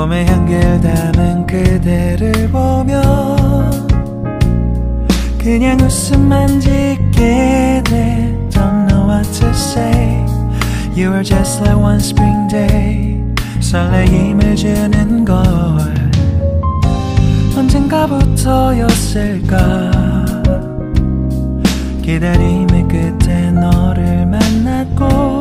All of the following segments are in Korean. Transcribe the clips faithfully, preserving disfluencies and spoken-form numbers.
봄의 향기를 담은 그대를 보며 그냥 웃음만 짓게 돼. Don't know what to say. You were just like one spring day. 설레임을 주는 걸 언젠가부터였을까. 기다림의 끝에 너를 만났고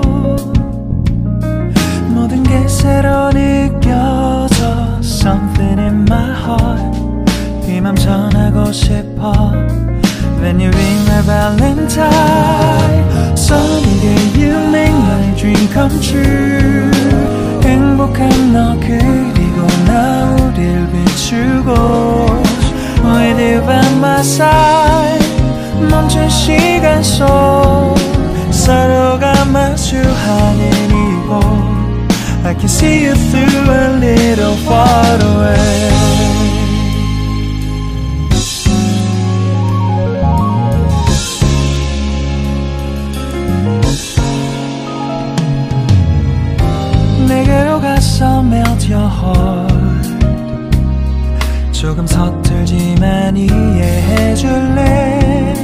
모든 게 새로 느껴져. Something in my heart. 이 맘 전하고 싶어. When you ring my valentine. Sunny day you make my dream come true. 행복한 너 그리고 나 우릴 비추고 With you by my side. 멈춘 시간 속 서로가 마주하는 이곳 I can see you through a little far away. 내게로 가서 melt your heart. 조금 서툴지만 이해해줄래.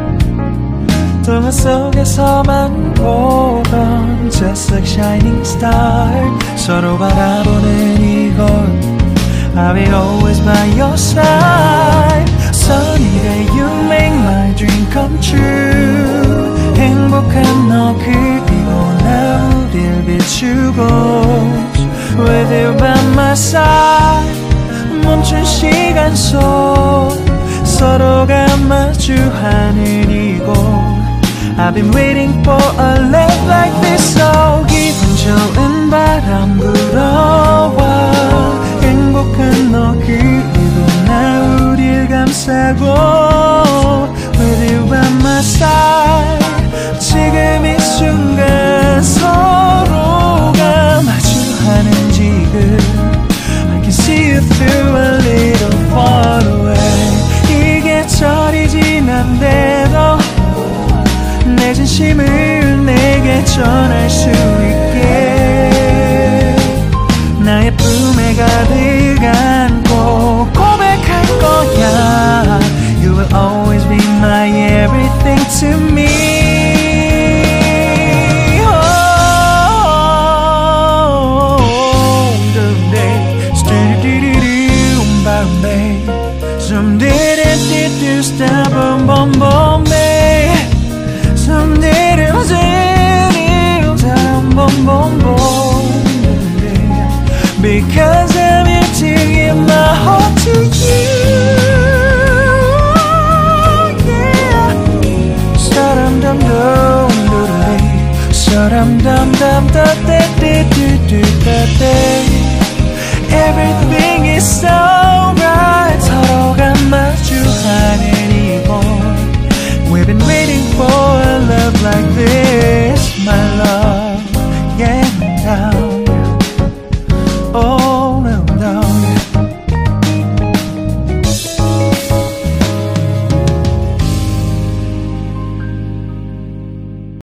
동화 속에서만 보던 Just like shining star. 서로 바라보는 이곳 I'll be always by your side. Sunny day you make my dream come true. 행복한 너 그리고 나 우릴 비추고 With you by my side. 멈춘 시간 속 서로가 마주하는 이곳 I've been waiting for a love like this. So 기분 좋은 바람 불어와 행복한 너 그리고 나 우릴 감싸고 With you by my side. 지금 이 순간 서로가 마주하는 지금 I can see you through a little far away. 이 계절이 지난데도 내 진심을